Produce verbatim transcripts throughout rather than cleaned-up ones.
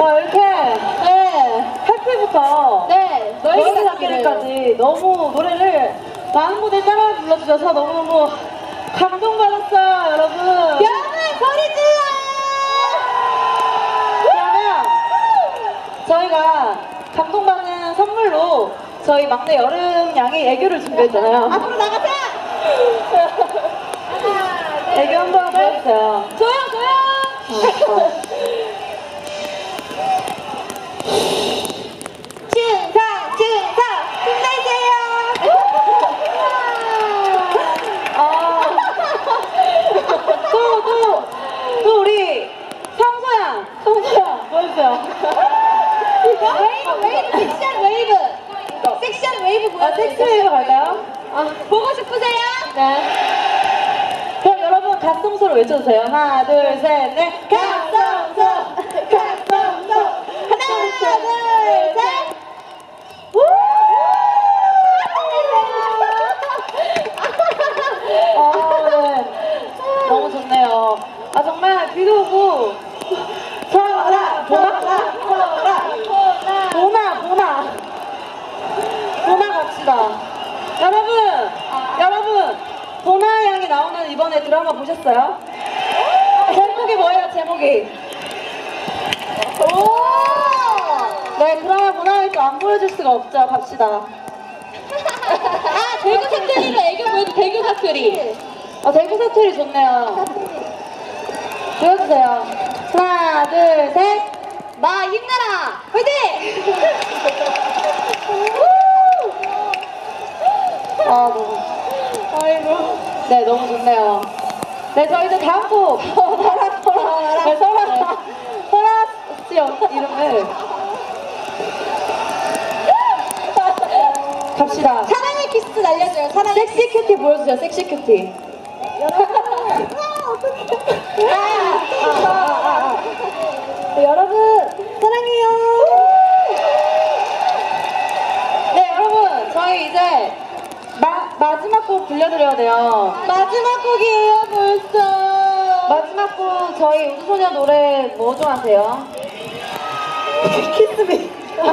아, 이렇게 네 해피부터 네 너희가 잡기까지 너무 노래를 많은 분들이 따라 불러주셔서 너무너무 감동받았어요, 여러분. 여러분 소리 질러! 그러면 저희가 감동받는 선물로 저희 막내 여름 양이 애교를 준비했잖아요. 앞으로 나가자! 애교 한번 보여주세요. 조용 조용! 어, 어. 춘상 춘상 힘내세요! 또, 또, 또 우리 성소양, 성소양 보여주세요. 웨이브 웨이브 섹시한 웨이브! 섹시한 웨이브 보여주세요. 아, 섹시 웨이브 갈까요? 아, 보고 싶으세요? 네. 그럼 여러분 갓성소로 외쳐주세요. 하나, 둘, 셋, 넷. 갓성소! 갓성소! 하나 둘 셋! 아, 네. 너무 좋네요. 아, 정말 비도 오고. 서라! 보나! 서라! 보나! 보나! 보나 갑시다. 여러분! 여러분! 보나 양이 나오는 이번에 드라마 보셨어요? 제목이 뭐예요, 제목이? 오! 네, 드라마 보나 또 안 보여줄 수가 없죠. 갑시다. 아, 대구 사투리로 애교 보여줘, 대구 사투리. 아, 대구 사투리 좋네요. 보여주세요. 하나, 둘, 셋. 마 힘내라! 화이팅! 아, 너무. 아이고. 네, 너무 좋네요. 네, 저희 이제 다음 곡. 설아, 설아. 네, 설아. 설아 씨 이름을. 갑시다. 사랑의 키스 날려줘요, 사랑의 섹시 큐티 보여주세요, 섹시 큐티. 아, 아, 아, 아. 네, 여러분, 사랑해요. 네, 여러분, 저희 이제 마, 마지막 곡 들려드려야 돼요. 마지막 곡이에요, 벌써. 마지막 곡 저희 우주소녀 노래 뭐 좋아하세요? 키스미.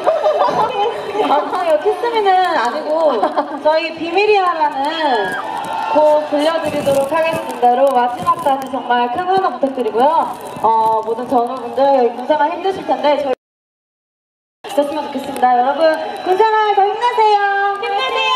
아니요, 키스미는 아니고 저희 비밀이야라는 곡 들려드리도록 하겠습니다. 여러분 마지막까지 정말 큰 환호 부탁드리고요. 어, 모든 전우분들 군생활 힘드실 텐데 저희 됐으면 좋겠습니다. 여러분 군생활 더 힘내세요. 힘내세요.